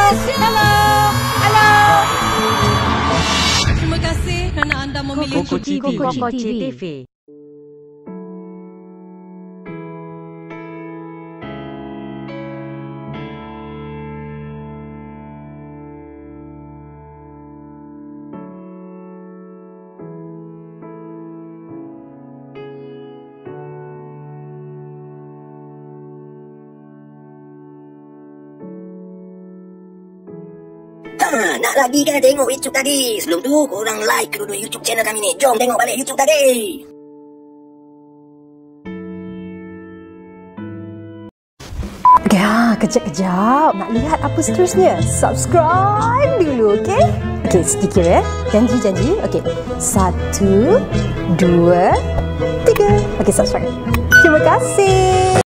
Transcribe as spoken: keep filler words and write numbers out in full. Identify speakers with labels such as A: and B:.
A: Halo. Halo. Terima kasih kerana anda memilih
B: Koko T V.
C: Koko T V.
D: Ha, nak lagi kan tengok YouTube tadi? Sebelum tu, korang like kedua-dua YouTube channel kami ni. Jom tengok balik YouTube tadi.
C: Okay, ha, kejap-kejap. Nak lihat apa seterusnya? Subscribe dulu, okey? Okey, sedikit ya. Janji-janji. Okey. Satu, dua, tiga. Okey, subscribe. Terima kasih.